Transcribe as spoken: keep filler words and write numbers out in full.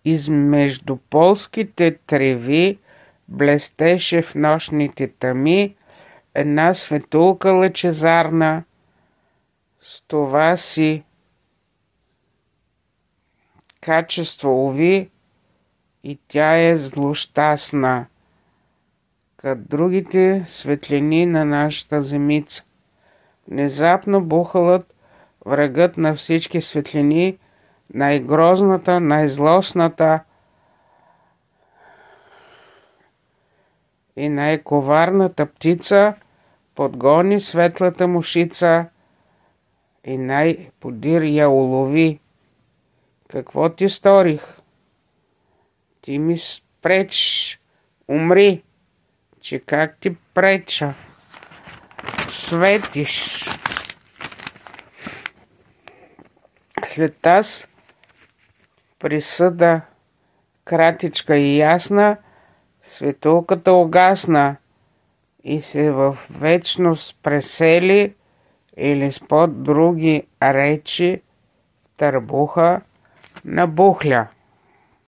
измежду полските треви блестеше в нощните тъми една светулка лъчезарна, с това си качество, уви, и тя е злощастна, като другите светлини на нашата земица. Внезапно бухалът, врагът на всички светлини, най-грозната, най-злостната и най-коварната птица, подгони светлата мушица и най-подир я улови. Какво ти сторих? Ти ми спречиш, умри, че как ти преча, светиш. След таз присъда кратичка и ясна, светулката угасна и се в вечност пресели или спод други речи в търбуха набухля.